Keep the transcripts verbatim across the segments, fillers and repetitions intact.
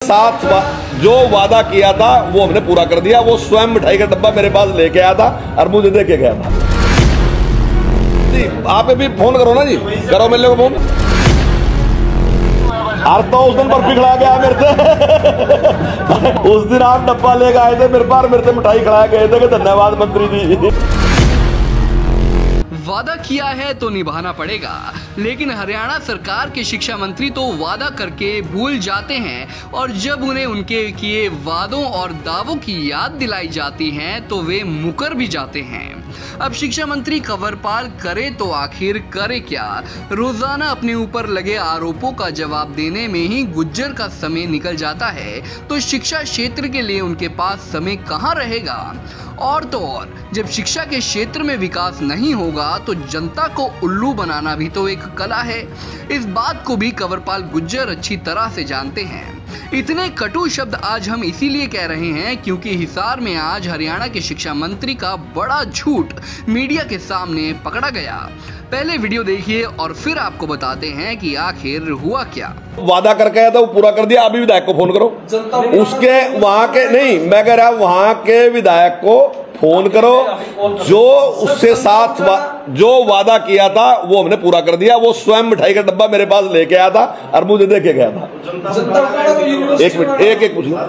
साथ वा, जो वादा किया था वो हमने पूरा कर दिया। वो स्वयं मिठाई का डब्बा मेरे पास लेके आया था और मुझे दे के गया था। जी आप भी फोन करो ना जी, करो मेरे को फोन। हर तो उस दिन बर्फी खिलाया गया मेरे से उस दिन आप डब्बा लेके आए थे मेरे पास, मेरे से मिठाई खिलाया गए थे कि धन्यवाद मंत्री जी। वादा किया है तो निभाना पड़ेगा, लेकिन हरियाणा सरकार के शिक्षा मंत्री तो वादा करके भूल जाते हैं और जब उन्हें उनके किए वादों और दावों की याद दिलाई जाती है तो वे मुकर भी जाते हैं। अब शिक्षा मंत्री कंवरपाल करे तो आखिर करे क्या? रोजाना अपने ऊपर लगे आरोपों का जवाब देने में ही गुज्जर का समय निकल जाता है, तो शिक्षा क्षेत्र के लिए उनके पास समय कहाँ रहेगा? और तो और जब शिक्षा के क्षेत्र में विकास नहीं होगा तो जनता को उल्लू बनाना भी तो एक कला है। इस बात को भी कंवरपाल गुज्जर अच्छी तरह से जानते हैं। इतने कटु शब्द आज हम इसीलिए कह रहे हैं क्योंकि हिसार में आज हरियाणा के शिक्षा मंत्री का बड़ा झूठ मीडिया के सामने पकड़ा गया। पहले वीडियो देखिए और फिर आपको बताते हैं कि आखिर हुआ क्या। वादा करके आया था वो पूरा कर दिया। अभी विधायक को फोन करो, उसके वहां के नहीं, मैं कह रहा वहां के विधायक को फोन करो, जो उससे साथ वा, जो वादा किया था वो हमने पूरा कर दिया। वो स्वयं मिठाई का डब्बा मेरे पास लेके आया था और मुझे दे के गया था। एक मिनट, एक एक पूछ लो।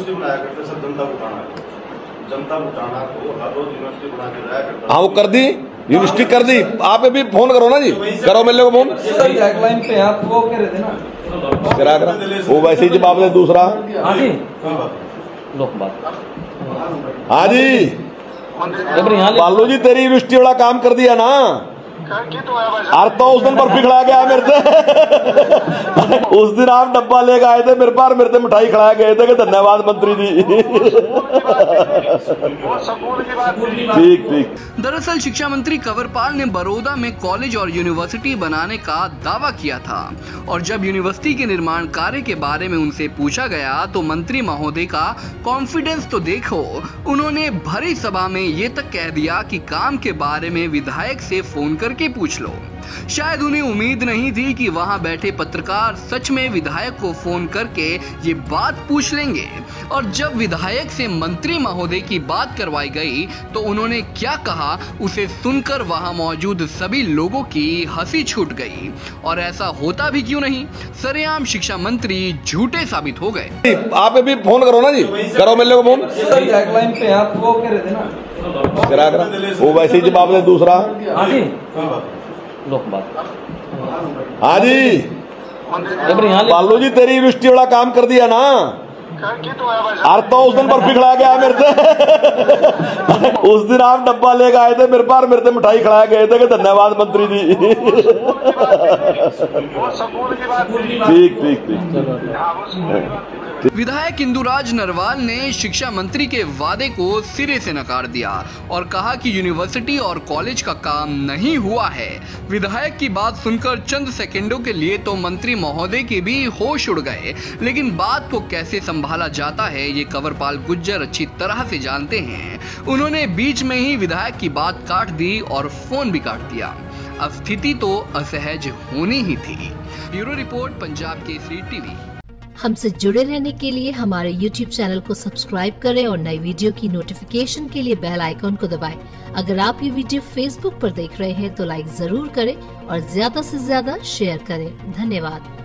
हाँ वो कर दी, यूनिवर्सिटी कर दी। आप भी फोन करो ना जी, करो मेरे को फोन। करा करा वो वैसे ही जवाब दे दूसरा। हाँ जी बालू जी, तेरी यूनिवर्सिटी वाला काम कर दिया ना। हर तो उस दिन बर्फी खिलाया गया मेरे से उस दिन आप डब्बा लेके आए थे मेरे पास, मेरे से मिठाई खिलाया गए थे कि धन्यवाद मंत्री जी। ठीक ठीक। दरअसल शिक्षा मंत्री कंवरपाल ने बड़ौदा में कॉलेज और यूनिवर्सिटी बनाने का दावा किया था और जब यूनिवर्सिटी के निर्माण कार्य के बारे में उनसे पूछा गया तो मंत्री महोदय का कॉन्फिडेंस तो देखो। उन्होंने भरी सभा में ये तक कह दिया कि काम के बारे में विधायक से फोन करके पूछ लो। शायद उन्हें उम्मीद नहीं थी कि वहां बैठे पत्रकार सच में विधायक को फोन करके ये बात पूछ लेंगे। और जब विधायक से मंत्री महोदय की बात करवाई गई तो उन्होंने क्या कहा उसे सुनकर वहां मौजूद सभी लोगों की हंसी छूट गई। और ऐसा होता भी क्यों नहीं, सरेआम शिक्षा मंत्री झूठे साबित हो गए। आप भी फोन करो ना जी, करो मेरे को फोन। करा करा वो वैसे ही जवाब दे दूसरा। हाँ जी बालू जी, तेरी यूनिवर्सिटी वाला काम कर दिया ना। हर तो उस दिन बर्फी खिलाया गया मेरे से उस दिन आप डब्बा लेके आए थे मेरे पास, मेरे से मिठाई खिलाया गए थे कि धन्यवाद मंत्री जी। ठीक ठीक ठीक। विधायक इंदुराज नरवाल ने शिक्षा मंत्री के वादे को सिरे से नकार दिया और कहा कि यूनिवर्सिटी और कॉलेज का काम नहीं हुआ है। विधायक की बात सुनकर चंद सेकंडों के लिए तो मंत्री महोदय के भी होश उड़ गए, लेकिन बात को कैसे संभाला जाता है ये कंवरपाल गुज्जर अच्छी तरह से जानते हैं। उन्होंने बीच में ही विधायक की बात काट दी और फोन भी काट दिया। अब स्थिति तो असहज होनी ही थी। Bureau report, Punjab Kesari TV. हमसे जुड़े रहने के लिए हमारे यूट्यूब चैनल को सब्सक्राइब करें और नई वीडियो की नोटिफिकेशन के लिए बेल आइकॉन को दबाएं। अगर आप ये वीडियो फेसबुक पर देख रहे हैं तो लाइक जरूर करें और ज्यादा से ज्यादा शेयर करें। धन्यवाद।